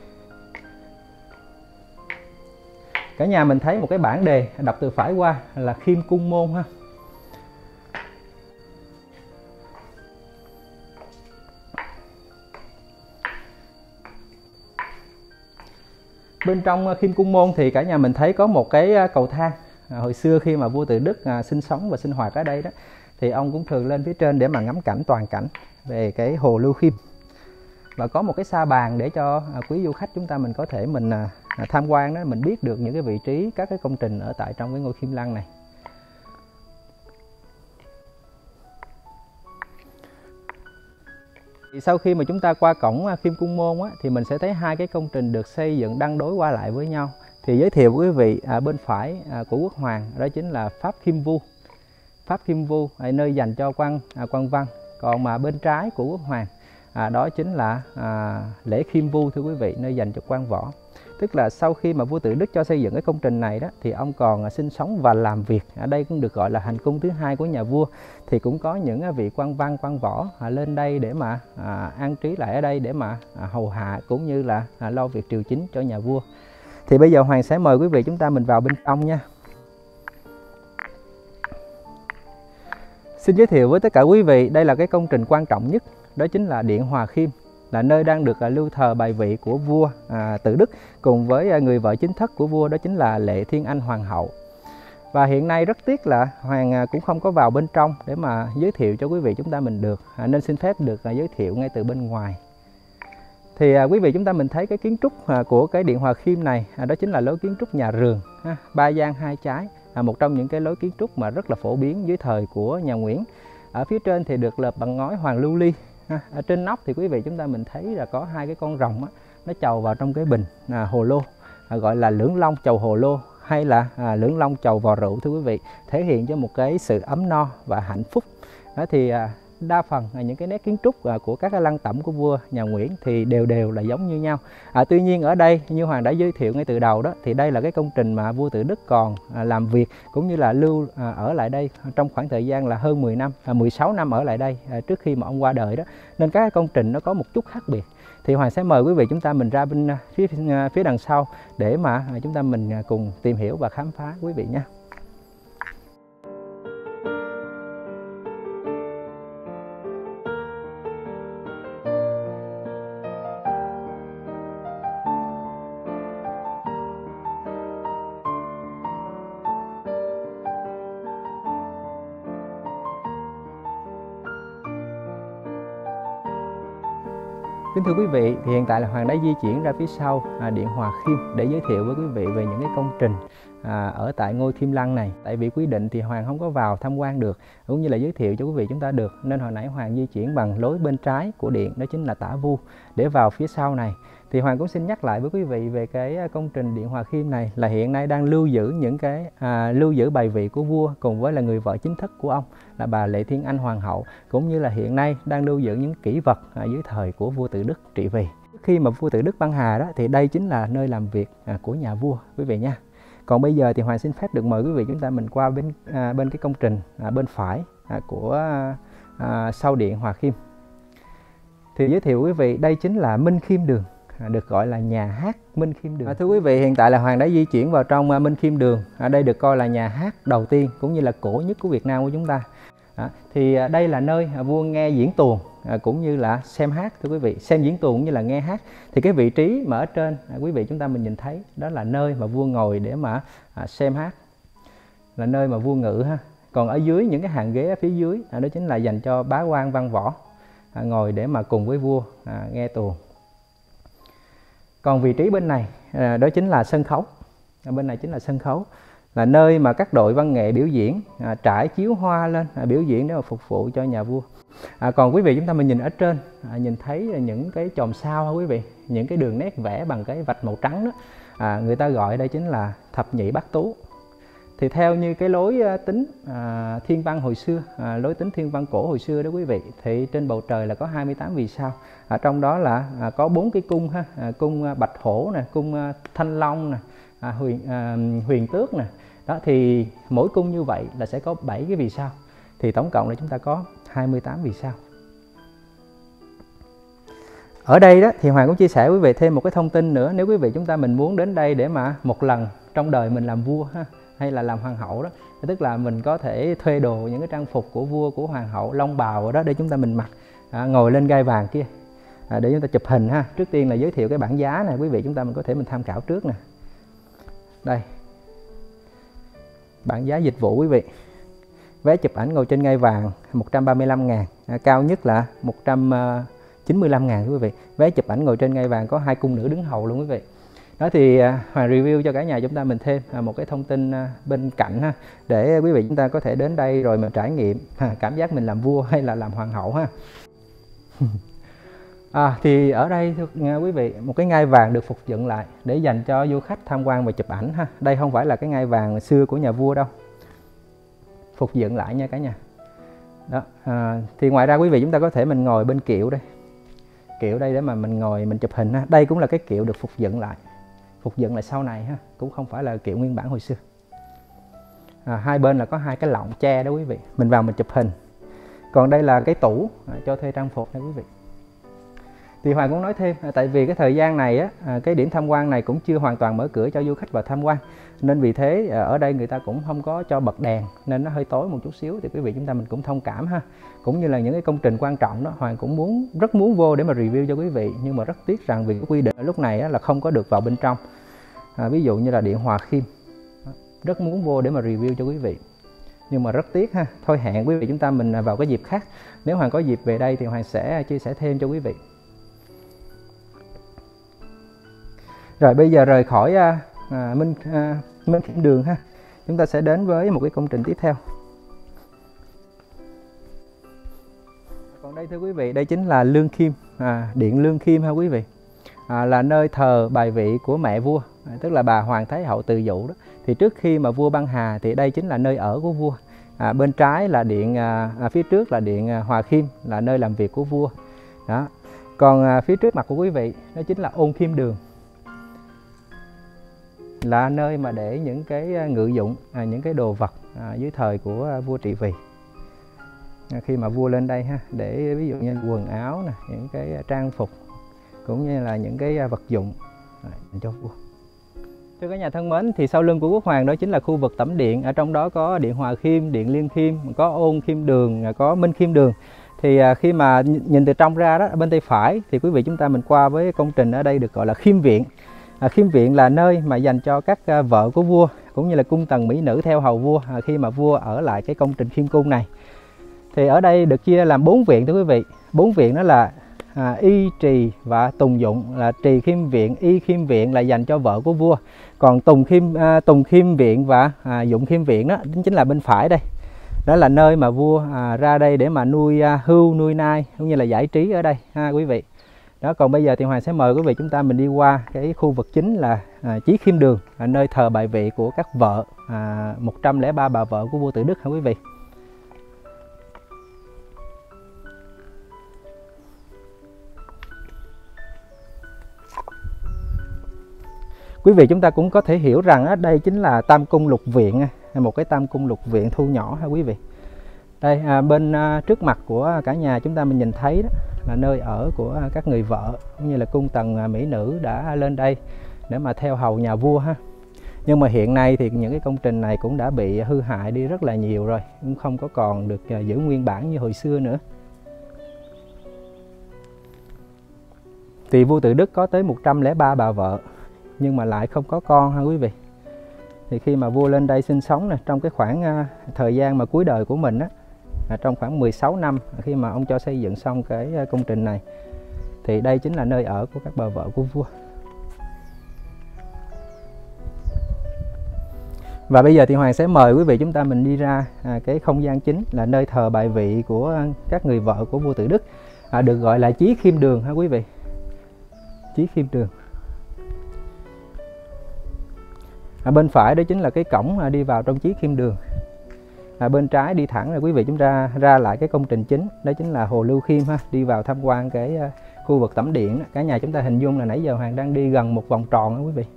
Cả nhà mình thấy một cái bảng đề đọc từ phải qua là Khiêm Cung môn ha. Bên trong Khiêm Cung môn thì cả nhà mình thấy có một cái cầu thang. Hồi xưa khi mà vua Tự Đức sinh sống và sinh hoạt ở đây đó thì ông cũng thường lên phía trên để mà ngắm cảnh toàn cảnh. về cái hồ Lưu Khiêm, và có một cái sa bàn để cho quý du khách chúng ta mình có thể mình tham quan đó, mình biết được những cái vị trí các cái công trình ở tại trong cái ngôi Khiêm Lăng này. Thì sau khi mà chúng ta qua cổng Khiêm Cung Môn á, thì mình sẽ thấy hai cái công trình được xây dựng đan đối qua lại với nhau. Thì giới thiệu với quý vị, bên phải của Quốc Hoàng đó chính là Pháp Khiêm Vu. Pháp Khiêm Vu là nơi dành cho quan văn. Còn mà bên trái của Quốc Hoàng đó chính là lễ Khiêm Vu, thưa quý vị, nơi dành cho quan võ. Tức là sau khi mà vua Tự Đức cho xây dựng cái công trình này đó, thì ông còn sinh sống và làm việc ở đây, cũng được gọi là hành cung thứ hai của nhà vua. Thì cũng có những vị quan văn, quan võ lên đây để mà an trí lại ở đây để mà hầu hạ cũng như là lo việc triều chính cho nhà vua. Thì bây giờ Hoàng sẽ mời quý vị chúng ta mình vào bên trong nha. Xin giới thiệu với tất cả quý vị, đây là cái công trình quan trọng nhất, đó chính là Điện Hòa Khiêm, là nơi đang được lưu thờ bài vị của vua Tự Đức cùng với người vợ chính thất của vua, đó chính là Lệ Thiên Anh Hoàng hậu. Và hiện nay rất tiếc là Hoàng cũng không có vào bên trong để mà giới thiệu cho quý vị chúng ta mình được, nên xin phép được giới thiệu ngay từ bên ngoài. Thì quý vị chúng ta mình thấy cái kiến trúc của cái Điện Hòa Khiêm này, đó chính là lối kiến trúc nhà Rường, 3 gian 2 trái, một trong những cái lối kiến trúc mà rất là phổ biến dưới thời của nhà Nguyễn. Ở phía trên thì được lợp bằng ngói hoàng lưu ly. Ở trên nóc thì quý vị chúng ta mình thấy là có hai cái con rồng nó chầu vào trong cái bình hồ lô, gọi là lưỡng long chầu hồ lô, hay là lưỡng long chầu vò rượu, thưa quý vị, thể hiện cho một cái sự ấm no và hạnh phúc. Đó thì đa phần những cái nét kiến trúc của các cái lăng tẩm của vua nhà Nguyễn thì đều là giống như nhau. Tuy nhiên ở đây như Hoàng đã giới thiệu ngay từ đầu đó, thì đây là cái công trình mà vua Tự Đức còn làm việc cũng như là lưu ở lại đây trong khoảng thời gian là hơn 10 năm, 16 năm ở lại đây trước khi mà ông qua đời đó, nên các cái công trình nó có một chút khác biệt. Thì Hoàng sẽ mời quý vị chúng ta mình ra bên phía đằng sau để mà chúng ta mình cùng tìm hiểu và khám phá quý vị nhé. Kính thưa quý vị, thì hiện tại là Hoàng đã di chuyển ra phía sau Điện Hòa Khiêm để giới thiệu với quý vị về những cái công trình ở tại ngôi Khiêm Lăng này. Tại vì quy định thì Hoàng không có vào tham quan được, cũng như là giới thiệu cho quý vị chúng ta được, nên hồi nãy Hoàng di chuyển bằng lối bên trái của điện, đó chính là tả vu, để vào phía sau này. Thì Hoàng cũng xin nhắc lại với quý vị về cái công trình Điện Hòa Khiêm này là hiện nay đang lưu giữ những cái lưu giữ bài vị của vua cùng với là người vợ chính thức của ông là bà Lệ Thiên Anh Hoàng hậu, cũng như là hiện nay đang lưu giữ những kỷ vật dưới thời của vua Tự Đức trị vì. Khi mà vua Tự Đức băng hà đó thì đây chính là nơi làm việc của nhà vua quý vị nha. Còn bây giờ thì Hoàng xin phép được mời quý vị chúng ta mình qua bên cái công trình bên phải của sau Điện Hòa Khiêm. Thì giới thiệu quý vị, đây chính là Minh Khiêm Đường, được gọi là nhà hát Minh Khiêm Đường. Thưa quý vị, hiện tại là Hoàng đã di chuyển vào trong Minh Khiêm Đường. Đây được coi là nhà hát đầu tiên cũng như là cổ nhất của Việt Nam của chúng ta. Thì đây là nơi vua nghe diễn tuồng cũng như là xem hát, thưa quý vị, xem diễn tuồng cũng như là nghe hát. Thì cái vị trí mà ở trên quý vị chúng ta mình nhìn thấy đó là nơi mà vua ngồi để mà xem hát, là nơi mà vua ngự ha. Còn ở dưới những cái hàng ghế ở phía dưới đó chính là dành cho bá quan văn võ ngồi để mà cùng với vua nghe tuồng. Còn vị trí bên này đó chính là sân khấu. Bên này chính là sân khấu, là nơi mà các đội văn nghệ biểu diễn, trải chiếu hoa lên biểu diễn để mà phục vụ cho nhà vua. Còn quý vị chúng ta mình nhìn ở trên, nhìn thấy những cái chòm sao ha quý vị, những cái đường nét vẽ bằng cái vạch màu trắng đó, người ta gọi đây chính là thập nhị bát tú. Thì theo như cái lối tính thiên văn hồi xưa, lối tính thiên văn cổ hồi xưa đó quý vị, thì trên bầu trời là có 28 vì sao. Trong đó là có 4 cái cung ha, cung Bạch Hổ nè, cung Thanh Long nè, Huyền Tước nè. Đó thì mỗi cung như vậy là sẽ có 7 cái vì sao. Thì tổng cộng là chúng ta có 28 vì sao. Ở đây đó thì Hoàng cũng chia sẻ với quý vị thêm một cái thông tin nữa. Nếu quý vị chúng ta mình muốn đến đây để mà một lần trong đời mình làm vua ha, hay là làm hoàng hậu đó, tức là mình có thể thuê đồ những cái trang phục của vua, của hoàng hậu, long bào đó để chúng ta mình mặc, ngồi lên gai vàng kia để chúng ta chụp hình ha. Trước tiên là giới thiệu cái bảng giá này, quý vị chúng ta mình có thể mình tham khảo trước nè. Đây, bảng giá dịch vụ quý vị. Vé chụp ảnh ngồi trên ngai vàng 135.000, cao nhất là 195.000 quý vị. Vé chụp ảnh ngồi trên ngai vàng có 2 cung nữ đứng hầu luôn quý vị. Đó thì Hoàng review cho cả nhà chúng ta mình thêm một cái thông tin bên cạnh ha, để quý vị chúng ta có thể đến đây rồi mình trải nghiệm cảm giác mình làm vua hay là làm hoàng hậu ha. Thì ở đây quý vị, một cái ngai vàng được phục dựng lại để dành cho du khách tham quan và chụp ảnh ha. Đây không phải là cái ngai vàng xưa của nhà vua đâu, phục dựng lại nha cả nhà. Đó, thì ngoài ra quý vị chúng ta có thể mình ngồi bên kiệu đây, kiệu đây để mà mình ngồi mình chụp hình ha. Đây cũng là cái kiệu được phục dựng lại sau này ha, cũng không phải là kiệu nguyên bản hồi xưa. Hai bên là có 2 cái lọng tre đó quý vị, mình vào mình chụp hình. Còn đây là cái tủ cho thuê trang phục đây quý vị. Thì Hoàng cũng nói thêm, tại vì cái thời gian này á, cái điểm tham quan này cũng chưa hoàn toàn mở cửa cho du khách vào tham quan, nên vì thế ở đây người ta cũng không có cho bật đèn nên nó hơi tối một chút xíu, thì quý vị chúng ta mình cũng thông cảm ha. Cũng như là những cái công trình quan trọng đó, Hoàng cũng rất muốn vô để mà review cho quý vị, nhưng mà rất tiếc rằng vì cái quy định lúc này á, là không có được vào bên trong. Ví dụ như là điện Hòa Khiêm, rất muốn vô để mà review cho quý vị, nhưng mà rất tiếc ha. Thôi hẹn quý vị chúng ta mình vào cái dịp khác. Nếu Hoàng có dịp về đây thì Hoàng sẽ chia sẻ thêm cho quý vị. Rồi bây giờ rời khỏi Minh Khiêm Đường ha, chúng ta sẽ đến với một cái công trình tiếp theo. Còn đây thưa quý vị, đây chính là Lương Khiêm, điện Lương Khiêm ha quý vị, là nơi thờ bài vị của mẹ vua, tức là bà Hoàng Thái Hậu Từ Dụ đó. Thì trước khi mà vua băng hà thì đây chính là nơi ở của vua. Bên trái là điện, phía trước là điện Hòa Khiêm, là nơi làm việc của vua. Đó. Còn phía trước mặt của quý vị đó chính là Ôn Khiêm Đường, là nơi mà để những cái ngự dụng, những cái đồ vật dưới thời của vua trị vì. Khi mà vua lên đây ha, để ví dụ như quần áo nè, những cái trang phục cũng như là những cái vật dụng cho vua. Thưa các nhà thân mến, thì sau lưng của Quốc Hoàng đó chính là khu vực tẩm điện, ở trong đó có điện Hòa Khiêm, điện Liên Khiêm, có Ôn Khiêm Đường, có Minh Khiêm Đường. Thì khi mà nhìn từ trong ra đó, ở bên tay phải thì quý vị chúng ta mình qua với công trình ở đây được gọi là Khiêm Viện. Khiêm Viện là nơi mà dành cho các vợ của vua cũng như là cung tần mỹ nữ theo hầu vua khi mà vua ở lại cái công trình Khiêm Cung này. Thì ở đây được chia làm 4 viện thưa quý vị. 4 viện đó là Y, Trì và Tùng Dụng, là Trì Khiêm Viện, Y Khiêm Viện là dành cho vợ của vua. Còn Tùng Khiêm Viện và Dụng Khiêm Viện đó chính là bên phải đây. Đó là nơi mà vua ra đây để mà nuôi hươu, nuôi nai cũng như là giải trí ở đây ha quý vị. Đó, còn bây giờ thì Hoàng sẽ mời quý vị chúng ta mình đi qua cái khu vực chính là Chí Khiêm Đường, nơi thờ bài vị của các vợ, 103 bà vợ của vua Tự Đức hả quý vị. Quý vị chúng ta cũng có thể hiểu rằng đây chính là Tam Cung Lục Viện, một cái Tam Cung Lục Viện thu nhỏ ha quý vị. Đây bên trước mặt của cả nhà chúng ta mình nhìn thấy đó là nơi ở của các người vợ cũng như là cung tần mỹ nữ đã lên đây để mà theo hầu nhà vua ha. Nhưng mà hiện nay thì những cái công trình này cũng đã bị hư hại đi rất là nhiều rồi, cũng không có còn được giữ nguyên bản như hồi xưa nữa. Thì vua Tự Đức có tới 103 bà vợ nhưng mà lại không có con ha quý vị. Thì khi mà vua lên đây sinh sống trong cái khoảng thời gian mà cuối đời của mình trong khoảng 16 năm khi mà ông cho xây dựng xong cái công trình này, thì đây chính là nơi ở của các bà vợ của vua. Và bây giờ thì Hoàng sẽ mời quý vị chúng ta mình đi ra cái không gian chính là nơi thờ bài vị của các người vợ của vua Tự Đức, được gọi là Chí Khiêm Đường ha quý vị. Chí Khiêm Đường. Bên phải đó chính là cái cổng đi vào trong Chí Khiêm Đường. Bên trái đi thẳng là quý vị chúng ta ra lại cái công trình chính, đó chính là Hồ Lưu Khiêm ha, đi vào tham quan cái khu vực tẩm điện. Cả nhà chúng ta hình dung là nãy giờ Hoàng đang đi gần một vòng tròn đó quý vị.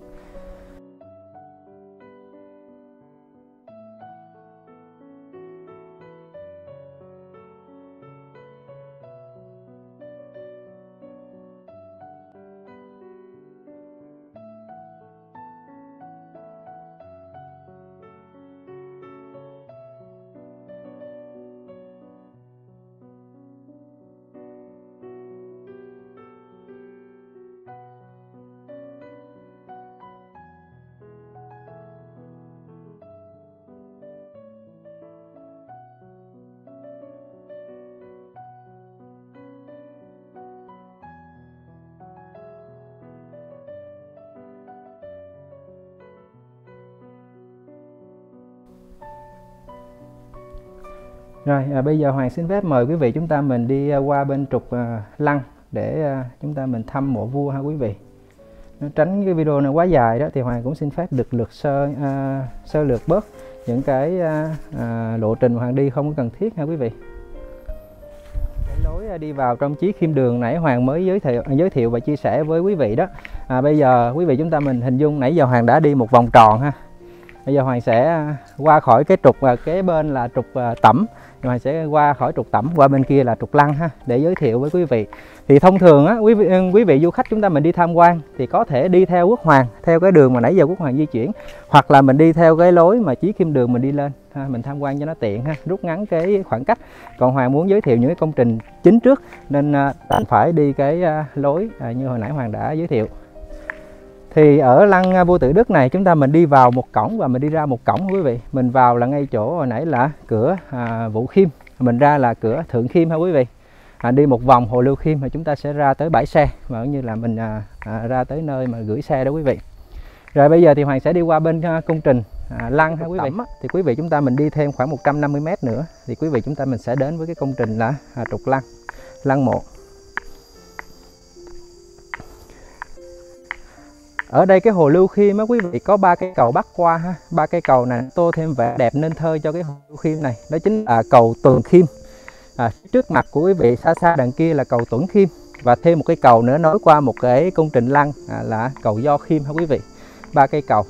Rồi bây giờ Hoàng xin phép mời quý vị chúng ta mình đi qua bên trục lăng để chúng ta mình thăm mộ vua ha quý vị. Tránh cái video này quá dài đó thì Hoàng cũng xin phép được sơ lược bớt những cái lộ trình Hoàng đi không có cần thiết ha quý vị. Cái lối đi vào trong Chí Khiêm Đường nãy Hoàng mới giới thiệu và chia sẻ với quý vị đó. Bây giờ quý vị chúng ta mình hình dung nãy giờ Hoàng đã đi một vòng tròn ha. Bây giờ Hoàng sẽ qua khỏi cái trục kế bên là trục Tẩm, Hoàng sẽ qua khỏi trục Tẩm qua bên kia là trục Lăng ha, để giới thiệu với quý vị. Thì thông thường á, quý vị du khách chúng ta mình đi tham quan thì có thể đi theo Quốc Hoàng, theo cái đường mà nãy giờ Quốc Hoàng di chuyển, hoặc là mình đi theo cái lối mà Chí Khiêm Đường mình đi lên ha, mình tham quan cho nó tiện ha, rút ngắn cái khoảng cách. Còn Hoàng muốn giới thiệu những cái công trình chính trước nên đành phải đi cái lối như hồi nãy Hoàng đã giới thiệu. Thì ở lăng vua Tự Đức này chúng ta mình đi vào một cổng và mình đi ra một cổng quý vị. Mình vào là ngay chỗ hồi nãy là cửa Vũ Khiêm, mình ra là cửa Thượng Khiêm ha quý vị. Đi một vòng Hồ Lưu Khiêm mà chúng ta sẽ ra tới bãi xe, và cũng như là mình ra tới nơi mà gửi xe đó quý vị. Rồi bây giờ thì Hoàng sẽ đi qua bên công trình lăng ha quý vị. Thì quý vị chúng ta mình đi thêm khoảng 150 m nữa thì quý vị chúng ta mình sẽ đến với cái công trình là trục lăng mộ. Ở đây cái Hồ Lưu Khiêm á quý vị có 3 cây cầu bắc qua ha. 3 cây cầu này tô thêm vẻ đẹp nên thơ cho cái Hồ Lưu Khiêm này. Đó chính là cầu Tuần Khiêm. Trước mặt của quý vị xa xa đằng kia là cầu Tuấn Khiêm, và thêm một cái cầu nữa nối qua một cái công trình lăng là cầu Do Khiêm ha quý vị. 3 cây cầu.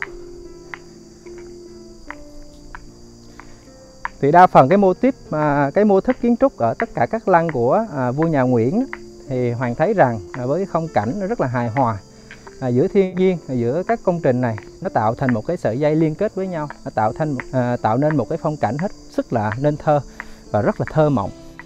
Thì đa phần cái mô típ cái mô thức kiến trúc ở tất cả các lăng của vua nhà Nguyễn thì Hoàng thấy rằng với cái không cảnh nó rất là hài hòa. Giữa thiên nhiên, giữa các công trình này nó tạo thành một cái sợi dây liên kết với nhau, nó tạo nên một cái phong cảnh hết sức là nên thơ và rất là thơ mộng.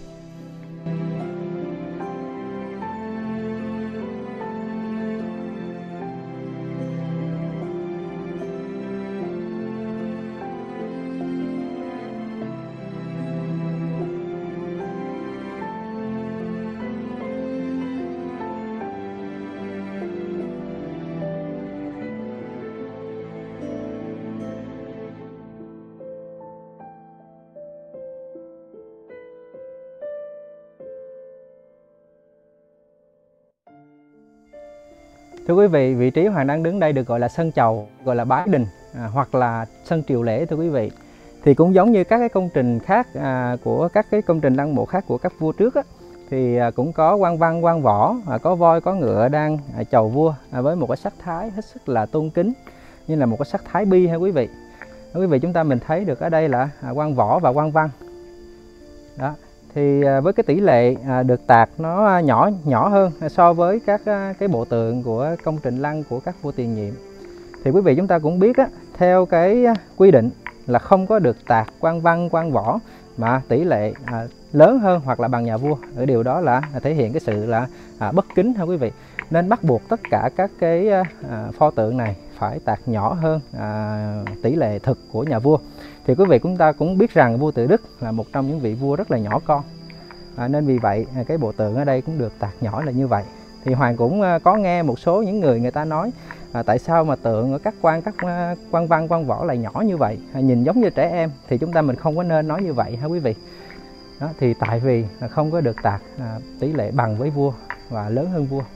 Thưa quý vị, vị trí Hoàng đang đứng đây được gọi là sân chầu, gọi là bái đình hoặc là sân triều lễ thưa quý vị. Thì cũng giống như các cái công trình khác của các cái công trình lăng mộ khác của các vua trước á, thì cũng có quan văn, quan võ, có voi, có ngựa đang chầu vua với một cái sắc thái hết sức là tôn kính, như là một cái sắc thái bi ha quý vị. Quý vị chúng ta mình thấy được ở đây là quan võ và quan văn. Đó. Thì với cái tỷ lệ được tạc nó nhỏ hơn so với các cái bộ tượng của công trình lăng của các vua tiền nhiệm. Thì quý vị chúng ta cũng biết á, theo cái quy định là không có được tạc quan văn, quan võ mà tỷ lệ lớn hơn hoặc là bằng nhà vua. Ở điều đó là thể hiện cái sự là bất kính ha quý vị. Nên bắt buộc tất cả các cái pho tượng này phải tạc nhỏ hơn tỷ lệ thực của nhà vua. Thì quý vị chúng ta cũng biết rằng vua Tự Đức là một trong những vị vua rất là nhỏ con, nên vì vậy cái bộ tượng ở đây cũng được tạc nhỏ là như vậy. Thì Hoàng cũng có nghe một số những người ta nói tại sao mà tượng ở các quan văn, quan võ lại nhỏ như vậy, nhìn giống như trẻ em, thì chúng ta mình không có nên nói như vậy ha quý vị. Đó, thì tại vì không có được tạc tỷ lệ bằng với vua và lớn hơn vua.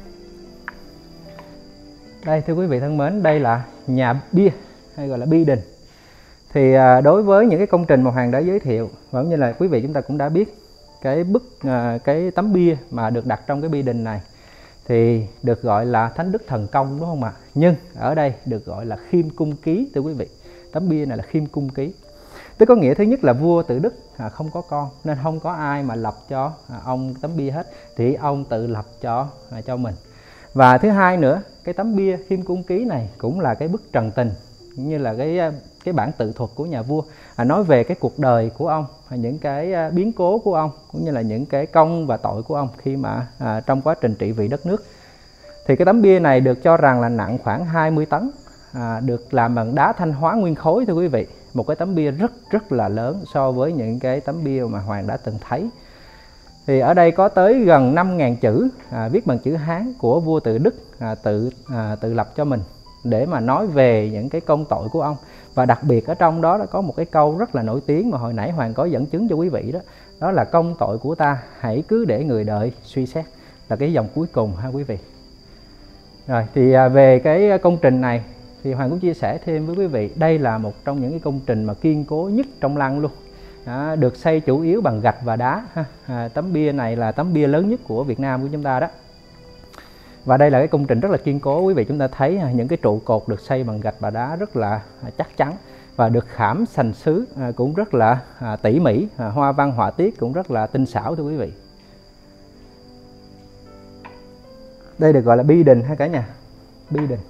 Đây thưa quý vị thân mến, đây là nhà bia hay gọi là bi đình. Thì đối với những cái công trình mà Hoàng đã giới thiệu, và cũng như là quý vị chúng ta cũng đã biết cái tấm bia mà được đặt trong cái bi đình này thì được gọi là Thánh Đức Thần Công, đúng không ạ? Nhưng ở đây được gọi là Khiêm Cung Ký thưa quý vị. Tấm bia này là Khiêm Cung Ký. Tức có nghĩa thứ nhất là vua Tự Đức không có con nên không có ai mà lập cho ông tấm bia hết, thì ông tự lập cho mình. Và thứ hai nữa, cái tấm bia Khiêm Cung Ký này cũng là cái bức trần tình, cũng như là cái bản tự thuật của nhà vua, nói về cái cuộc đời của ông, những cái biến cố của ông, cũng như là những cái công và tội của ông khi mà trong quá trình trị vì đất nước. Thì cái tấm bia này được cho rằng là nặng khoảng 20 tấn, được làm bằng đá Thanh Hóa nguyên khối thưa quý vị. Một cái tấm bia rất là lớn so với những cái tấm bia mà Hoàng đã từng thấy. Thì ở đây có tới gần 5.000 chữ viết bằng chữ Hán của vua Tự Đức tự lập cho mình, để mà nói về những cái công tội của ông. Và đặc biệt ở trong đó có một cái câu rất là nổi tiếng mà hồi nãy Hoàng có dẫn chứng cho quý vị đó, đó là công tội của ta, hãy cứ để người đợi suy xét, là cái dòng cuối cùng ha quý vị. Rồi thì về cái công trình này thì Hoàng cũng chia sẻ thêm với quý vị, đây là một trong những cái công trình mà kiên cố nhất trong lăng luôn. Được xây chủ yếu bằng gạch và đá ha. Tấm bia này là tấm bia lớn nhất của Việt Nam của chúng ta đó. Và đây là cái công trình rất là kiên cố, quý vị chúng ta thấy những cái trụ cột được xây bằng gạch và đá rất là chắc chắn, và được khảm sành sứ cũng rất là tỉ mỉ, hoa văn họa tiết cũng rất là tinh xảo thưa quý vị. Đây được gọi là bi đình ha cả nhà, bi đình.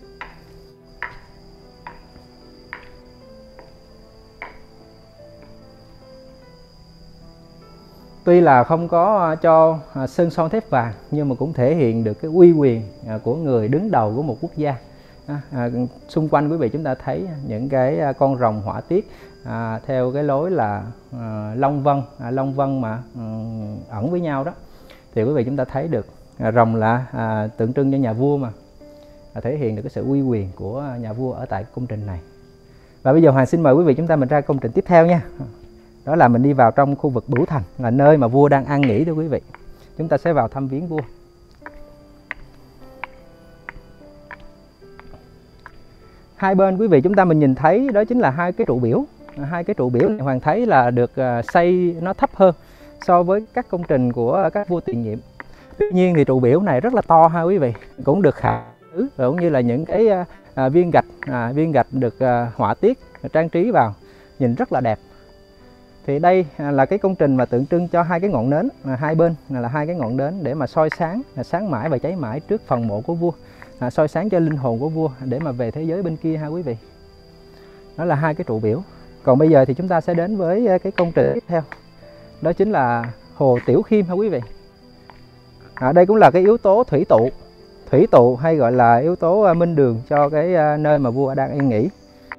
Tuy là không có cho sơn son thép vàng nhưng mà cũng thể hiện được cái uy quyền của người đứng đầu của một quốc gia. Xung quanh quý vị chúng ta thấy những cái con rồng họa tiết theo cái lối là long vân mà ẩn với nhau đó, thì quý vị chúng ta thấy được rồng là tượng trưng cho nhà vua mà, thể hiện được cái sự uy quyền của nhà vua ở tại công trình này. Và bây giờ Hoàng xin mời quý vị chúng ta mình ra công trình tiếp theo nha. Đó là mình đi vào trong khu vực Bửu Thành, là nơi mà vua đang an nghỉ thưa quý vị. Chúng ta sẽ vào thăm viếng vua. Hai bên quý vị chúng ta mình nhìn thấy đó chính là hai cái trụ biểu. Hai cái trụ biểu này Hoàng thấy là được xây nó thấp hơn so với các công trình của các vua tiền nhiệm. Tuy nhiên thì trụ biểu này rất là to ha quý vị, cũng được khảm cũng như là những cái viên gạch được họa tiết trang trí vào, nhìn rất là đẹp. Thì đây là cái công trình mà tượng trưng cho hai cái ngọn nến, hai bên là hai cái ngọn nến để mà soi sáng, sáng mãi và cháy mãi trước phần mộ của vua, soi sáng cho linh hồn của vua để mà về thế giới bên kia ha quý vị. Đó là hai cái trụ biểu. Còn bây giờ thì chúng ta sẽ đến với cái công trình tiếp theo, đó chính là hồ Tiểu Khiêm ha quý vị. Đây cũng là cái yếu tố thủy tụ hay gọi là yếu tố minh đường cho cái nơi mà vua đang yên nghỉ.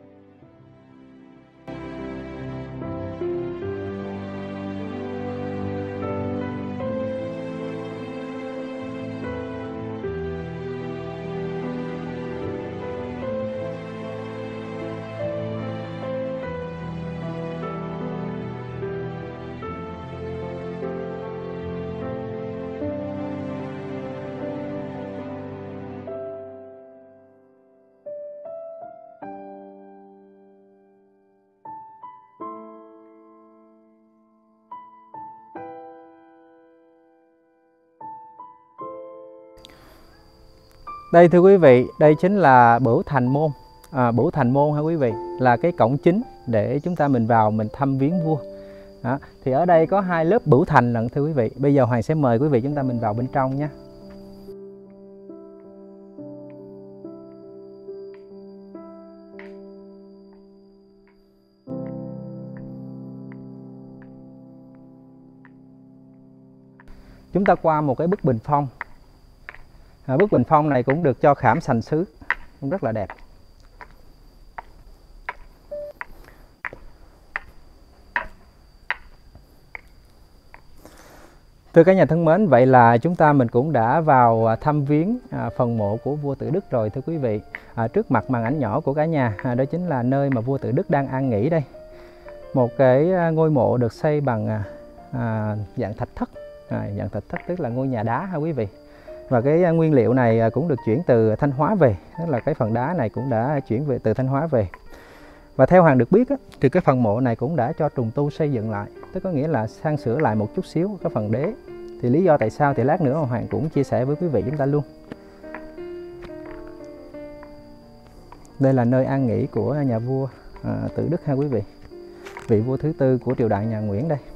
Đây thưa quý vị, đây chính là Bửu Thành Môn. Bửu Thành Môn ha quý vị, là cái cổng chính để chúng ta mình vào mình thăm viếng vua. Thì ở đây có hai lớp Bửu Thành lận thưa quý vị. Bây giờ Hoàng sẽ mời quý vị chúng ta mình vào bên trong nhé. Chúng ta qua một cái bức bình phong. Bức bình phong này cũng được cho khảm sành sứ, cũng rất là đẹp. Thưa các nhà thân mến, vậy là chúng ta mình cũng đã vào thăm viếng phần mộ của vua Tự Đức rồi thưa quý vị. Trước mặt màn ảnh nhỏ của cả nhà, đó chính là nơi mà vua Tự Đức đang an nghỉ đây. Một cái ngôi mộ được xây bằng dạng thạch thất. Dạng thạch thất tức là ngôi nhà đá ha quý vị. Và cái nguyên liệu này cũng được chuyển từ Thanh Hóa về, tức là cái phần đá này cũng đã chuyển về từ Thanh Hóa về. Và theo Hoàng được biết thì cái phần mộ này cũng đã cho trùng tu xây dựng lại, tức có nghĩa là sang sửa lại một chút xíu cái phần đế. Thì lý do tại sao thì lát nữa Hoàng cũng chia sẻ với quý vị chúng ta luôn. Đây là nơi an nghỉ của nhà vua Tự Đức ha quý vị, vị vua thứ tư của triều đại nhà Nguyễn đây.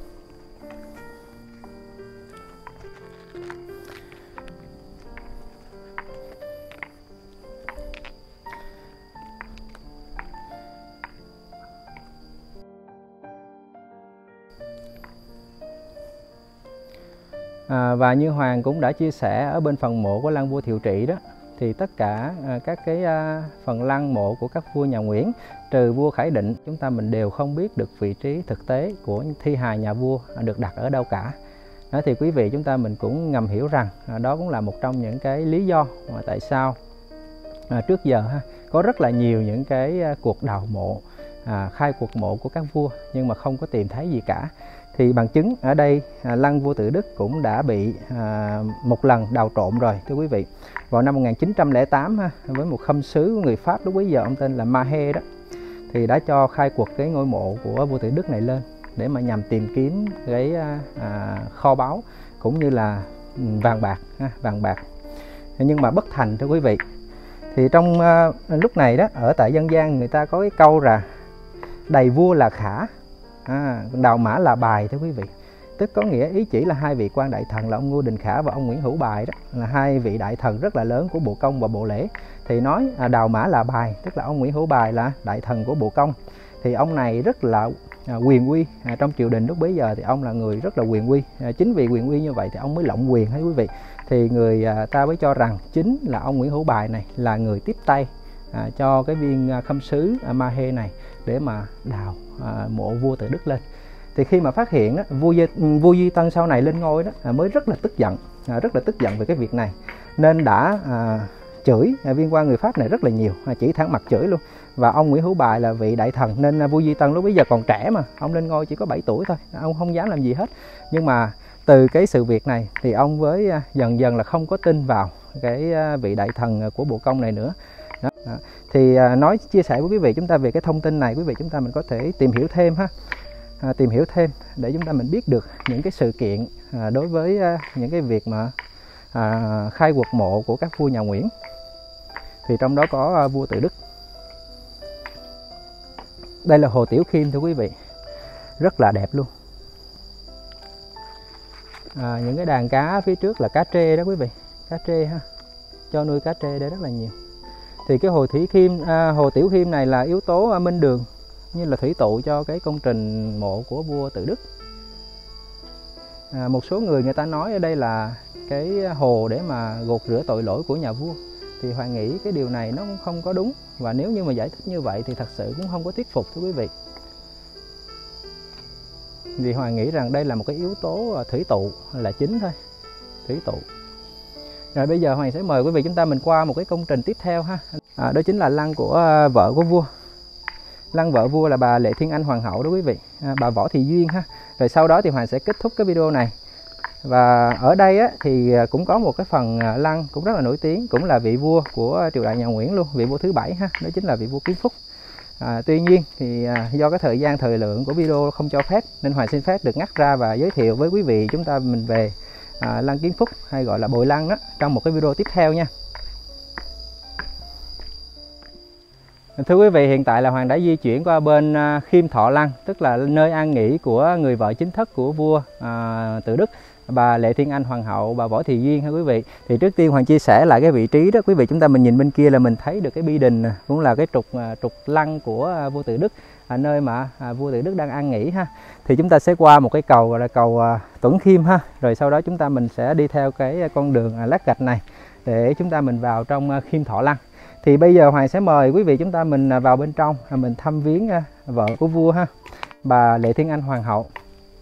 Và như Hoàng cũng đã chia sẻ ở bên phần mộ của lăng vua Thiệu Trị đó, thì tất cả các cái phần lăng mộ của các vua nhà Nguyễn trừ vua Khải Định, chúng ta mình đều không biết được vị trí thực tế của thi hài nhà vua được đặt ở đâu cả. Đó thì quý vị chúng ta mình cũng ngầm hiểu rằng đó cũng là một trong những cái lý do mà tại sao trước giờ có rất là nhiều những cái cuộc đào mộ, khai cuộc mộ của các vua nhưng mà không có tìm thấy gì cả. Thì bằng chứng ở đây lăng vua Tự Đức cũng đã bị một lần đào trộm rồi thưa quý vị. Vào năm 1908 với một khâm sứ của người Pháp lúc bấy giờ, ông tên là Mahe đó, thì đã cho khai quật cái ngôi mộ của vua Tự Đức này lên để mà nhằm tìm kiếm cái kho báu cũng như là vàng bạc. Nhưng mà bất thành thưa quý vị. Thì trong lúc này đó, ở tại dân gian người ta có cái câu là đầy vua là khả, đào mã là bài thưa quý vị. Tức có nghĩa ý chỉ là hai vị quan đại thần là ông Ngô Đình Khả và ông Nguyễn Hữu Bài đó, là hai vị đại thần rất là lớn của Bộ Công và Bộ Lễ. Thì nói đào mã là bài, tức là ông Nguyễn Hữu Bài là đại thần của Bộ Công. Thì ông này rất là quyền uy trong triều đình lúc bấy giờ, thì ông là người rất là quyền uy. Chính vì quyền uy như vậy thì ông mới lộng quyền hay quý vị. Thì người ta mới cho rằng chính là ông Nguyễn Hữu Bài này là người tiếp tay cho cái viên khâm sứ Mahe này để mà đào mộ vua Tự Đức lên. Thì khi mà phát hiện đó, vua Duy Tân sau này lên ngôi đó mới rất là tức giận về cái việc này, nên đã chửi viên quan người Pháp này rất là nhiều, chỉ thẳng mặt chửi luôn. Và ông Nguyễn Hữu Bài là vị đại thần, nên vua Duy Tân lúc bấy giờ còn trẻ mà, ông lên ngôi chỉ có 7 tuổi thôi, ông không dám làm gì hết. Nhưng mà từ cái sự việc này thì ông với dần dần là không có tin vào cái vị đại thần của Bộ Công này nữa. Đó. Thì chia sẻ với quý vị chúng ta về cái thông tin này, quý vị chúng ta mình có thể tìm hiểu thêm tìm hiểu thêm để chúng ta mình biết được những cái sự kiện đối với những cái việc mà khai quật mộ của các vua nhà Nguyễn. Thì trong đó có vua Tự Đức. Đây là hồ Tiểu Khiêm thưa quý vị, rất là đẹp luôn. Những cái đàn cá phía trước là cá trê đó quý vị, cá trê cho nuôi cá trê đây rất là nhiều. Thì cái hồ Tiểu Khiêm này là yếu tố minh đường, như là thủy tụ cho cái công trình mộ của vua Tự Đức. Một số người ta nói ở đây là cái hồ để mà gột rửa tội lỗi của nhà vua. Thì Hoàng nghĩ cái điều này nó cũng không có đúng, và nếu như mà giải thích như vậy thì thật sự cũng không có thuyết phục thưa quý vị. Vì Hoàng nghĩ rằng đây là một cái yếu tố thủy tụ là chính thôi, thủy tụ. Rồi bây giờ Hoàng sẽ mời quý vị chúng ta mình qua một cái công trình tiếp theo đó chính là lăng của vợ của vua. Lăng vợ vua là bà Lệ Thiên Anh Hoàng hậu đó quý vị, bà Võ Thị Duyên Rồi sau đó thì Hoàng sẽ kết thúc cái video này. Và ở đây thì cũng có một cái phần lăng cũng rất là nổi tiếng, cũng là vị vua của triều đại nhà Nguyễn luôn, vị vua thứ 7 đó chính là vị vua Kiến Phúc. Tuy nhiên thì do cái thời lượng của video không cho phép, nên Hoàng xin phép được ngắt ra và giới thiệu với quý vị chúng ta mình về lăng Kiến Phúc, hay gọi là Bồi Lăng đó, trong một cái video tiếp theo nha. Thưa quý vị, hiện tại là Hoàng đã di chuyển qua bên Khiêm Thọ Lăng, tức là nơi an nghỉ của người vợ chính thức của vua Tự Đức, bà Lệ Thiên Anh Hoàng hậu, bà Võ Thị Duyên quý vị. Thì trước tiên Hoàng chia sẻ lại cái vị trí đó quý vị, chúng ta mình nhìn bên kia là mình thấy được cái bi đình, cũng là cái trục lăng của vua Tự Đức, nơi mà vua Tự Đức đang an nghỉ Thì chúng ta sẽ qua một cái cầu gọi là cầu Tuẩn Khiêm rồi sau đó chúng ta mình sẽ đi theo cái con đường lát gạch này để chúng ta mình vào trong Khiêm Thọ Lăng. Thì bây giờ Hoàng sẽ mời quý vị chúng ta mình vào bên trong, mình thăm viếng vợ của vua bà Lệ Thiên Anh Hoàng hậu.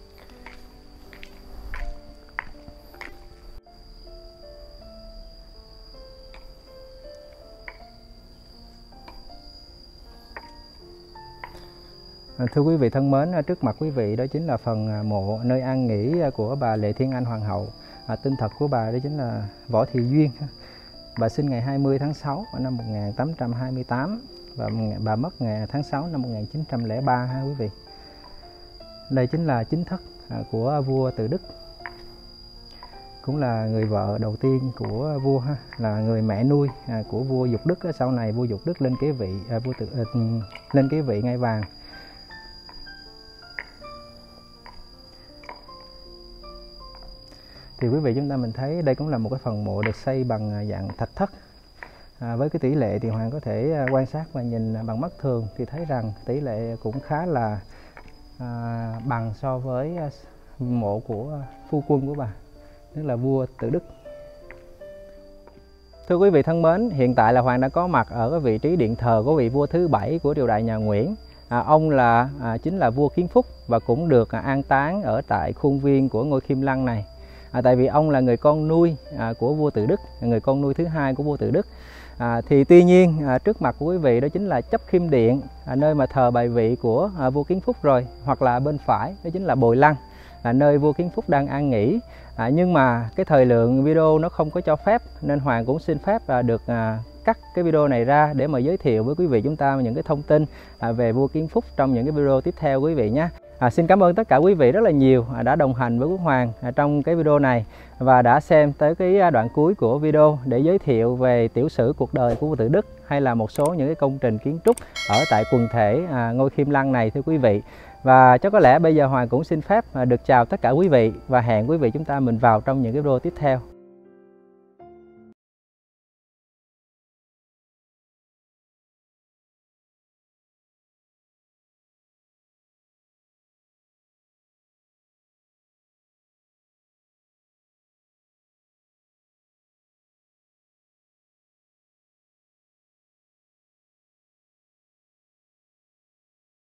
Thưa quý vị thân mến, trước mặt quý vị đó chính là phần mộ nơi an nghỉ của bà Lệ Thiên Anh Hoàng hậu. Tên thật của bà đó chính là Võ Thị Duyên. Bà sinh ngày 20 tháng 6 năm 1828 và bà mất ngày tháng 6 năm 1903 quý vị. Đây chính là chính thất của vua Tự Đức, cũng là người vợ đầu tiên của vua là người mẹ nuôi của vua Dục Đức. Sau này vua Dục Đức lên kế vị lên kế vị ngai vàng. Thì quý vị chúng ta mình thấy đây cũng là một cái phần mộ được xây bằng dạng thạch thất. Với cái tỷ lệ thì Hoàng có thể quan sát và nhìn bằng mắt thường thì thấy rằng tỷ lệ cũng khá là bằng so với mộ của phu quân của bà, tức là vua Tự Đức. Thưa quý vị thân mến, hiện tại là Hoàng đã có mặt ở cái vị trí điện thờ của vị vua thứ 7 của triều đại nhà Nguyễn. Ông chính là vua Kiến Phúc và cũng được an táng ở tại khuôn viên của ngôi Khiêm Lăng này. Tại vì ông là người con nuôi của vua Tự Đức, người con nuôi thứ 2 của vua Tự Đức. Thì tuy nhiên trước mặt của quý vị đó chính là chấp Khiêm Điện, nơi mà thờ bài vị của vua Kiến Phúc rồi, hoặc là bên phải đó chính là Bồi Lăng. nơi vua Kiến Phúc đang an nghỉ. Nhưng mà cái thời lượng video nó không có cho phép, nên Hoàng cũng xin phép được cắt cái video này ra để mà giới thiệu với quý vị chúng ta những cái thông tin về vua Kiến Phúc trong những cái video tiếp theo quý vị nhé. Xin cảm ơn tất cả quý vị rất là nhiều đã đồng hành với Quốc Hoàng trong cái video này và đã xem tới cái đoạn cuối của video để giới thiệu về tiểu sử cuộc đời của vua Tự Đức hay là một số những cái công trình kiến trúc ở tại quần thể ngôi Khiêm Lăng này thưa quý vị. Và chắc có lẽ bây giờ Hoàng cũng xin phép được chào tất cả quý vị và hẹn quý vị chúng ta mình vào trong những cái video tiếp theo.